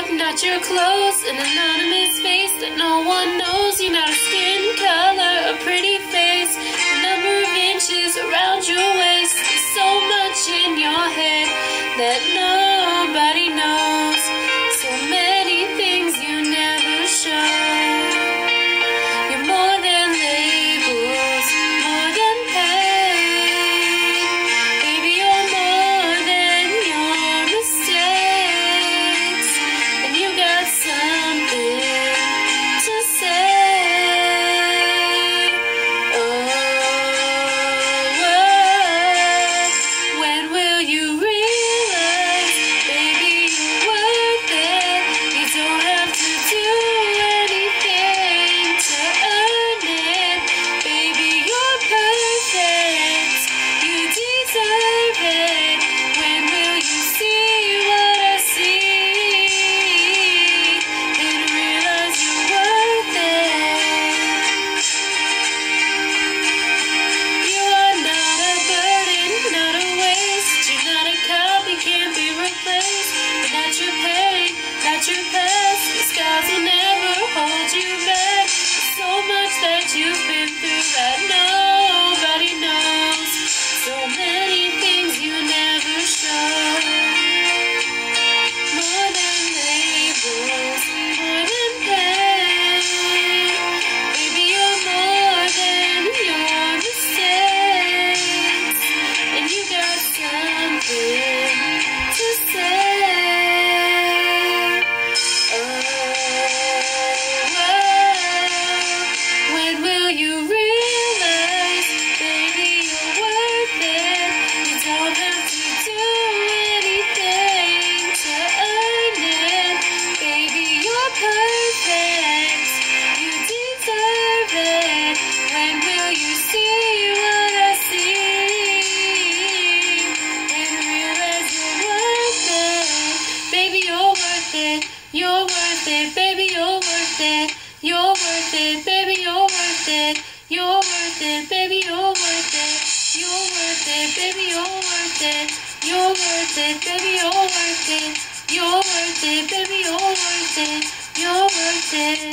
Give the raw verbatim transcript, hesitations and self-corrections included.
makeup, not your clothes, an anonymous face that no one knows. You're not a skin color, a pretty face, the number of inches around your waist. There's so much in your head that nobody knows. So many things you never show. You're more than labels, more than pain. Baby, you're more than your mistakes. And you got something to say. Oh, oh, when will you realize, baby, you're worth it? You don't have to do anything to earn it. Baby, you're perfect. You deserve it. When will you see what I see and realize you're worth it? You are not a burden, not a waste. You're not a copy, can't be replaced. You're not your pain, not your past. The scars will never hold you back. There's so much that you've been through that nobody knows. So many things you never show. More than labels, more than pain. Baby, you're more than your mistakes. And you got something to say. Oh, oh, when will you realize, baby, you're worth it? You don't have to do anything to earn it. Baby, you're perfect. You deserve it. When will you see what I see and realize you're worth it? Baby, you're worth it. You're worth it. Baby, you're worth it. You're worth it. Baby, you're worth it. You're worth it. Baby, you're worth it. You're worth it. Baby, you're worth it. You're worth it. Baby, you're worth it. You're worth it. Baby, you're worth it. You're worth it.